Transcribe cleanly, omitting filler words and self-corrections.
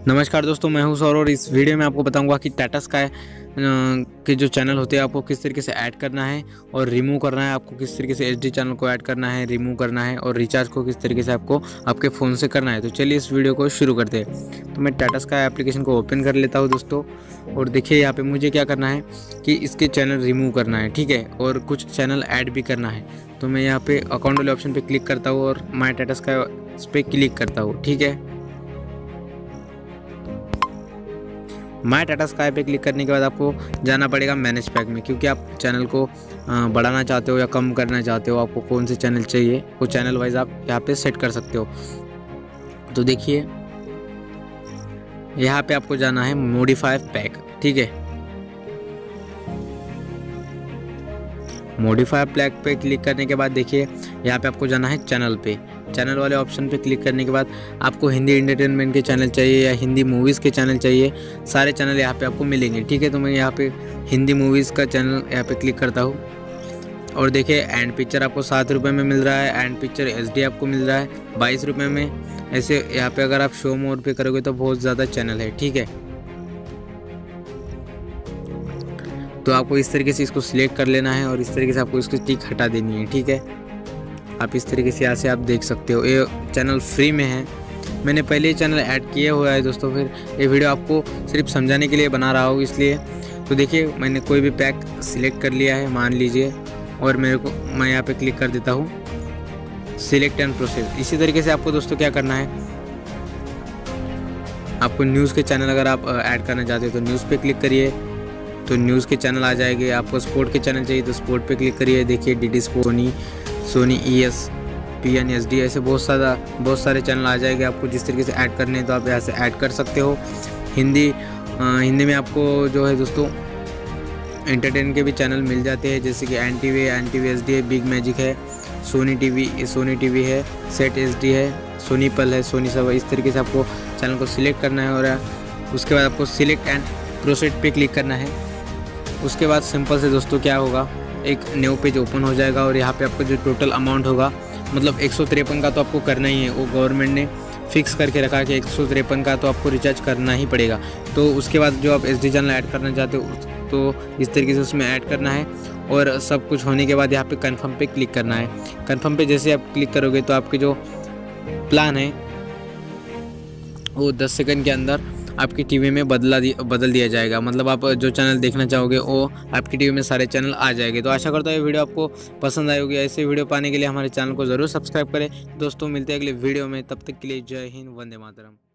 नमस्कार दोस्तों, मैं हूं सौरभ और इस वीडियो में आपको बताऊंगा कि टाटा स्काई के जो चैनल होते हैं आपको किस तरीके से ऐड करना है और रिमूव करना है। आपको किस तरीके से एचडी चैनल को ऐड करना है, रिमूव करना है और रिचार्ज को किस तरीके से आपको आपके फ़ोन से करना है। तो चलिए इस वीडियो को शुरू करते हैं। तो मैं टाटा स्काई एप्लीकेशन को ओपन कर लेता हूँ दोस्तों, और देखिए यहाँ पर मुझे क्या करना है कि इसके चैनल रिमूव करना है, ठीक है, और कुछ चैनल ऐड भी करना है। तो मैं यहाँ पे अकाउंट वाले ऑप्शन पर क्लिक करता हूँ और माई टाटा स्काई इस पर क्लिक करता हूँ, ठीक है। माई टाटा स्काई पे क्लिक करने के बाद आपको जाना पड़ेगा मैनेज पैक में, क्योंकि आप चैनल को बढ़ाना चाहते हो या कम करना चाहते हो, आपको कौन से चैनल चाहिए वो चैनल वाइज आप यहाँ पे सेट कर सकते हो। तो देखिए यहाँ पे आपको जाना है मॉडिफाई पैक, ठीक है। मॉडिफाई पैक पे क्लिक करने के बाद देखिए यहाँ पे आपको जाना है चैनल पे। चैनल वाले ऑप्शन पे क्लिक करने के बाद आपको हिंदी एंटरटेनमेंट के चैनल चाहिए या हिंदी मूवीज़ के चैनल चाहिए, सारे चैनल यहाँ पे आपको मिलेंगे, ठीक है। तो मैं यहाँ पे हिंदी मूवीज़ का चैनल यहाँ पे क्लिक करता हूँ और देखिए एंड पिक्चर आपको 7 रुपये में मिल रहा है, एंड पिक्चर HD आपको मिल रहा है 22 रुपये में। ऐसे यहाँ पे अगर आप शो मोड पे करोगे तो बहुत ज़्यादा चैनल है, ठीक है। तो आपको इस तरीके से इसको सिलेक्ट कर लेना है और इस तरीके से आपको इसकी टिक हटा देनी है, ठीक है। आप इस तरीके से यहाँ से आप देख सकते हो, ये चैनल फ्री में है। मैंने पहले ही चैनल ऐड किया हुआ है दोस्तों, फिर ये वीडियो आपको सिर्फ समझाने के लिए बना रहा हूँ इसलिए। तो देखिए मैंने कोई भी पैक सिलेक्ट कर लिया है मान लीजिए, और मैं यहाँ पे क्लिक कर देता हूँ सिलेक्ट एंड प्रोसेस। इसी तरीके से आपको दोस्तों क्या करना है, आपको न्यूज़ के चैनल अगर आप ऐड करना चाहते हो तो न्यूज़ पे क्लिक करिए, तो न्यूज़ के चैनल आ जाएंगे। आपको स्पोर्ट के चैनल चाहिए तो स्पोर्ट पे क्लिक करिए। देखिए DD sport, Sony ESPN HD, ऐसे बहुत सारे चैनल आ जाएंगे। आपको जिस तरीके से ऐड करने हैं तो आप यहाँ से ऐड कर सकते हो। हिंदी में आपको जो है दोस्तों एंटरटेन के भी चैनल मिल जाते हैं, जैसे कि NTV HD है, बिग मैजिक है, सोनी टीवी है, सेट HD है, सोनी पल है, सोनी सब। इस तरीके से आपको चैनल को सिलेक्ट करना है और उसके बाद आपको सिलेक्ट एंड प्रोसीड पे क्लिक करना है। उसके बाद सिंपल से दोस्तों क्या होगा, एक न्यू पेज ओपन हो जाएगा और यहाँ पे आपको जो टोटल अमाउंट होगा, मतलब 153 का तो आपको करना ही है। वो गवर्नमेंट ने फिक्स करके रखा कि 153 का तो आपको रिचार्ज करना ही पड़ेगा। तो उसके बाद जो आप SD चैनल ऐड करना चाहते हो तो इस तरीके से उसमें ऐड करना है, और सब कुछ होने के बाद यहाँ पे कन्फर्म पे क्लिक करना है। कन्फर्म पे जैसे आप क्लिक करोगे तो आपके जो प्लान है वो 10 सेकंड के अंदर आपकी टीवी में बदल दिया जाएगा। मतलब आप जो चैनल देखना चाहोगे वो आपकी टीवी में सारे चैनल आ जाएंगे। तो आशा करता हूँ ये वीडियो आपको पसंद आई होगी। ऐसे वीडियो पाने के लिए हमारे चैनल को ज़रूर सब्सक्राइब करें। दोस्तों मिलते हैं अगले वीडियो में, तब तक के लिए जय हिंद, वंदे मातरम।